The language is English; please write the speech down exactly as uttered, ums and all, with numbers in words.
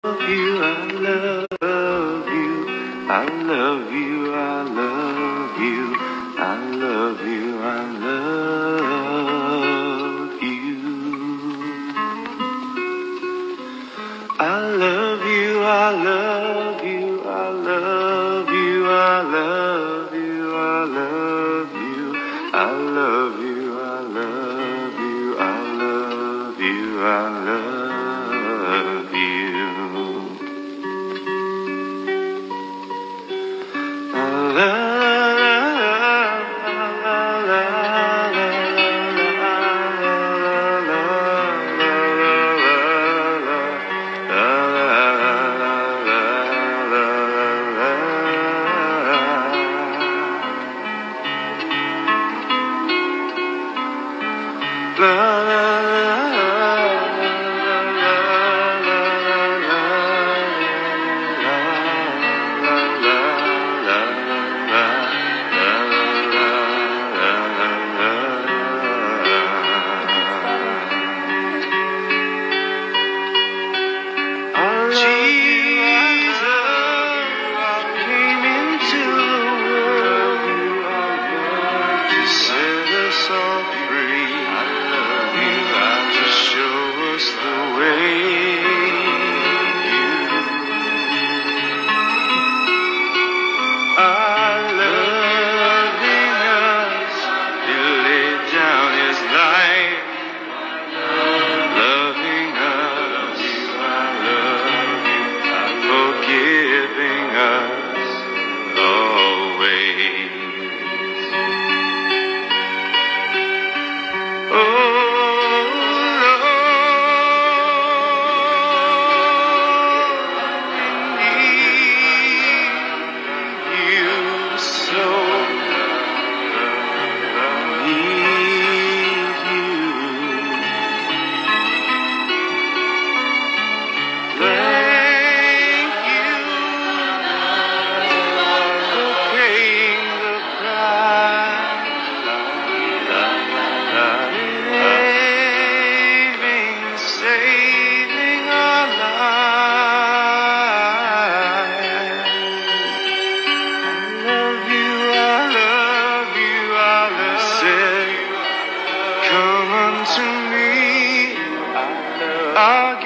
you, I love you, I love you, I love you, I love you, I love you. I love you, I love you, I love you, I love you, I love you, I love you, I love you, I love you, I love you. Come unto me, I'll